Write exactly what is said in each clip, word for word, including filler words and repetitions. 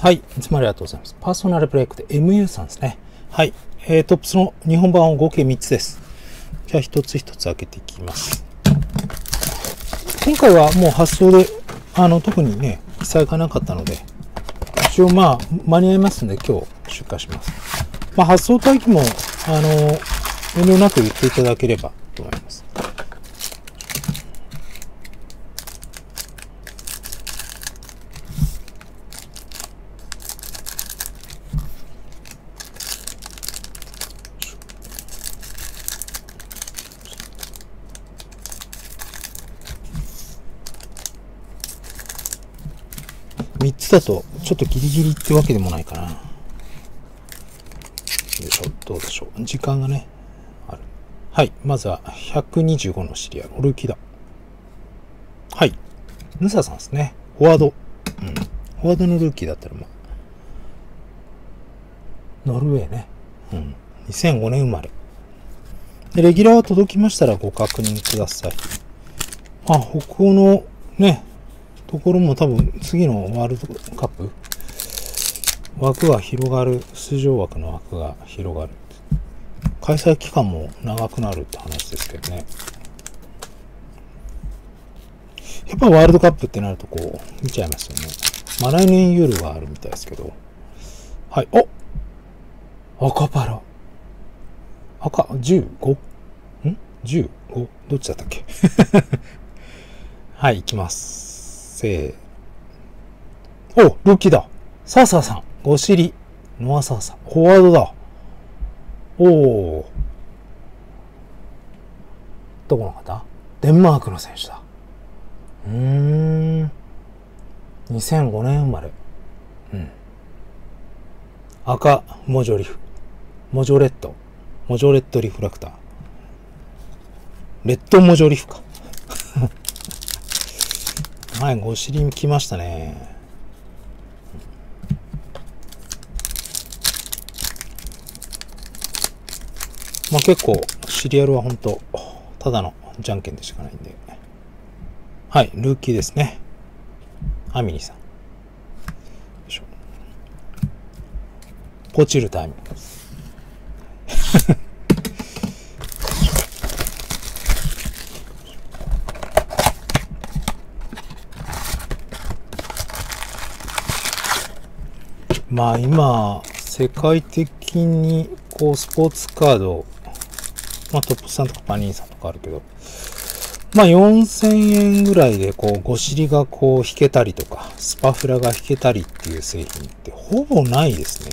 はい。いつもありがとうございます。パーソナルブレイクで エムユー さんですね。はい。えー、トップスの日本版を合計みっつです。じゃあ一つ一つ開けていきます。今回はもう発送で、あの、特にね、記載がなかったので、一応まあ、間に合いますので今日出荷します。まあ、発送待機も、あの、遠慮なく言っていただければと思います。みっつだとちょっとギリギリってわけでもないかな。よいしょ、どうでしょう。時間がね、ある。はい。まずはひゃくにじゅうごのシリアル。ルーキーだ。はい。ヌサさんですね。フォワード。うん。フォワードのルーキーだったらまあ。ノルウェーね。うん。にせんごねん生まれ。で、レギュラーは届きましたらご確認ください。まあ、北欧のね、ところも多分次のワールドカップ枠が広がる、出場枠の枠が広がる。開催期間も長くなるって話ですけどね。やっぱワールドカップってなるとこう見ちゃいますよね。まあ来年夜はあるみたいですけど。はい。お赤パラ。赤、じゅうご? ん ?じゅうご? どっちだったっけはい、行きます。せー。お、ルーキーだ。サーサーさん。ご尻。ノアサーサー。フォワードだ。おー。どこの方？デンマークの選手だ。うーん。にせんごねん生まれ。うん。赤、モジョリフ。モジョレット。モジョレットリフラクター。レッドモジョリフか。はい、ご尻来ましたね。まあ結構、シリアルは本当ただのじゃんけんでしかないんで。はい、ルーキーですね。アミニさん。よいしょ。ポチるタイミングです。まあ今、世界的にこうスポーツカード、まあトップさんとかパニーさんとかあるけど、まあよんせんえんぐらいでこうご尻がこう引けたりとか、スパフラが引けたりっていう製品ってほぼないです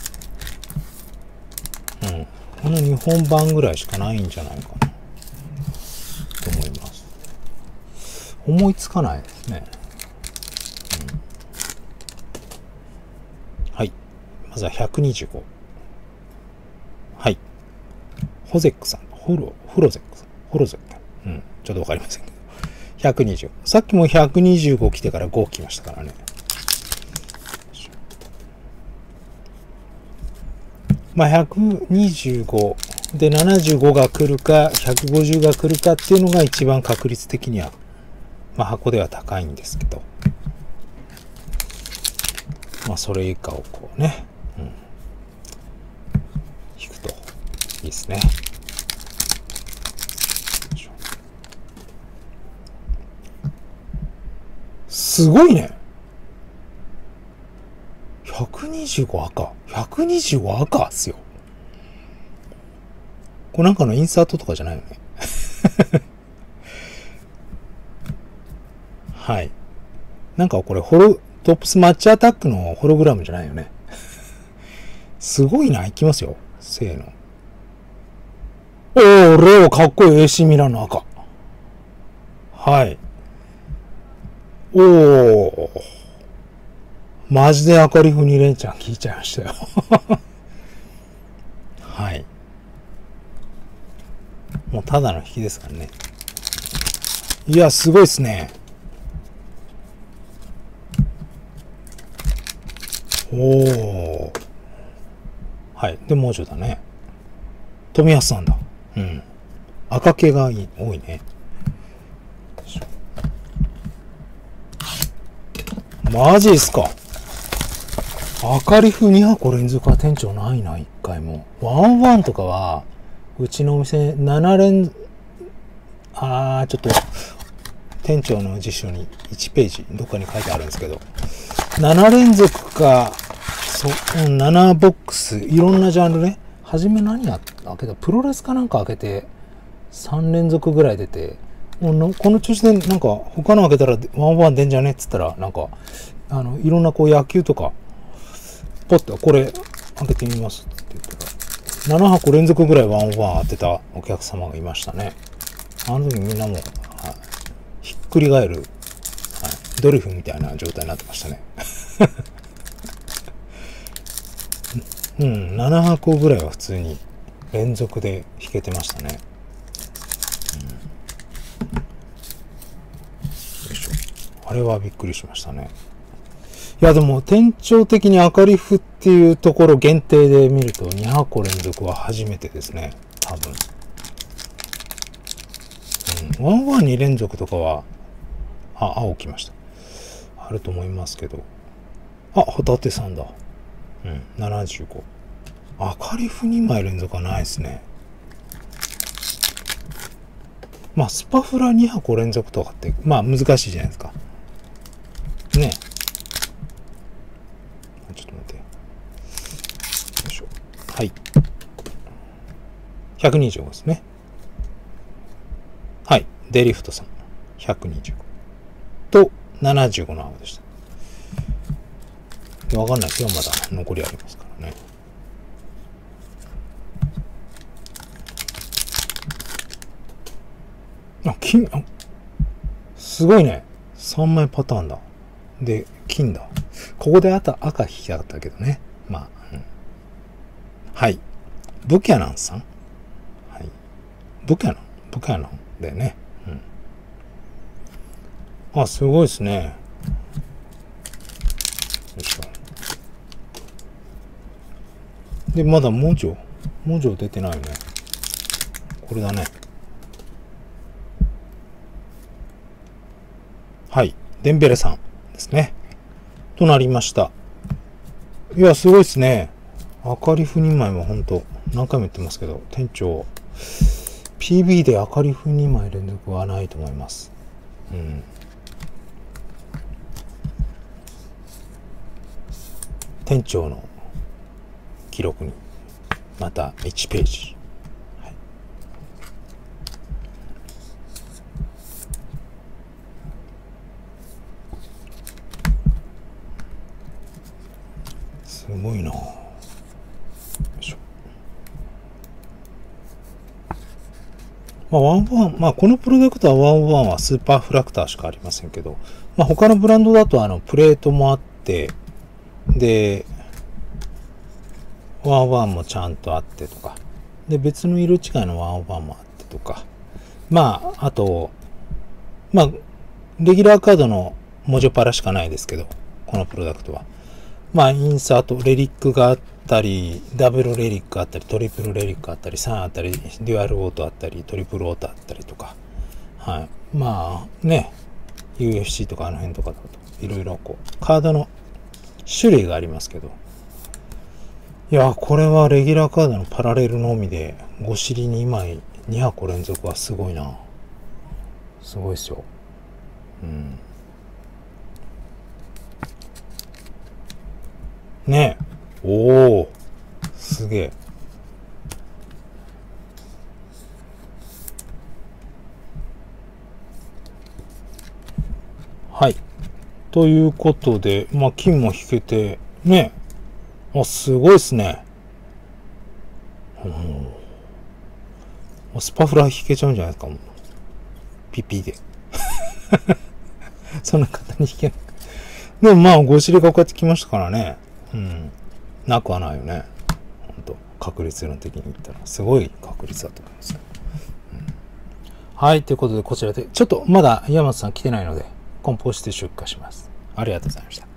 ね。うん。この日本版ぐらいしかないんじゃないかな。と思います。思いつかないですね。うん、はい。まずはひゃくにじゅうご。はい。ホゼックさん。ホロ、フロゼックさん。ホロゼック。うん。ちょっとわかりませんけど。ひゃくにじゅうご。さっきもひゃくにじゅうご来てからご来ましたからね。まあ、ひゃくにじゅうごでななじゅうごが来るか、ひゃくごじゅうが来るかっていうのが一番確率的には、まあ、箱では高いんですけど。まあ、それ以下をこうね、うん、引くといいですね。すごいね。ひゃくにじゅうご赤。ひゃくにじゅうご赤っすよ。これなんかのインサートとかじゃないよね。はい。なんかこれホロ、トップスマッチアタックのホログラムじゃないよね。すごいな。いきますよ。せーの。おー、レオかっこいい。エーシー ミランの赤。はい。おー。マジで赤リフに連チャン聞いちゃいましたよ。はい。もうただの引きですからね。いや、すごいっすね。おー。はい。で、もうちょいだね。富安さんだ。うん。赤系がいい多いね。マジっすか。 赤リフに箱連続は店長ないな、一回も。ワンワンとかは、うちのお店なな連、あー、ちょっと、店長の辞書にいちページ、どっかに書いてあるんですけど、なな連続か、そ、ななボックス、いろんなジャンルね。はじめ何やったけど、プロレスかなんか開けて、さん連続ぐらい出て、もうのこの調子でなんか他の開けたらワンワン出んじゃねっつったら、なんか、あの、いろんなこう野球とか、ポッとこれ開けてみますって言ったら、なな箱連続ぐらいワンワン当てたお客様がいましたね。あの時みんなもう、はい、ひっくり返る、はい、ドリフみたいな状態になってましたね。うん、なな箱ぐらいは普通に連続で弾けてましたね。うん、よいしょ。あれはびっくりしましたね。いやでも店長的に赤リフっていうところ限定で見るとに箱連続は初めてですね。多分。うん。ワンワンに連続とかは、あ、青来ました。あると思いますけど。あ、ホタテさんだ。うん。ななじゅうご。赤リフにまい連続はないですね。まあ、スパフラに箱連続とかって、まあ難しいじゃないですか。ね。ちょっと待って。よいしょ。はい。ひゃくにじゅうごですね。はい。デリフトさん。ひゃくにじゅうご。と、ななじゅうごの青でした。わかんないですよ。まだ残りありますからね。あ、金、あ、すごいね。さんまいパターンだ。で、金だ。ここであと赤引きたかったけどね。まあ、うん。はい。ブキャナンさん。はい。ブキャナンブキャナンだよね。うん。あ、すごいですね。よいしょ。で、まだ文字を、文字を出てないよね。これだね。はい。デンベレさんですね。となりました。いや、すごいですね。赤リフにまいもほんと、何回も言ってますけど、店長、ピービー で赤リフにまい連続はないと思います。うん。店長の記録に、またいちページ。はい、すごいな。よいしょ。まあ、ワンワン、まあ、このプロダクトはワンワンはスーパーフラクターしかありませんけど、まあ、他のブランドだとあの、プレートもあって、で、ワンワンもちゃんとあってとか、で、別の色違いのワンワンもあってとか、まあ、あと、まあ、レギュラーカードのモジョパラしかないですけど、このプロダクトは。まあ、インサート、レリックがあったり、ダブルレリックあったり、トリプルレリックあったり、さんあったり、デュアルオートあったり、トリプルオートあったりとか、はい。まあ、ね、ユーエフシー とかあの辺とかだと、いろいろこう、カードの種類がありますけど、いや、これはレギュラーカードのパラレルのみで、ご尻にまい、に箱連続はすごいな。すごいっすよ。うん。ねえ。おお。すげえ。はい。ということで、まあ、金も引けて、ねえ。あ、すごいっすね。うん。スパフラ引けちゃうんじゃないですか、もう。ピピで。そんな簡単に引けない。でもまあ、ご尻がこうやってきましたからね。うん。なくはないよね。ほんと。確率論的に言ったら、すごい確率だと思いますよ。うん、はい。ということで、こちらで、ちょっとまだ山本さん来てないので、梱包して出荷します。ありがとうございました。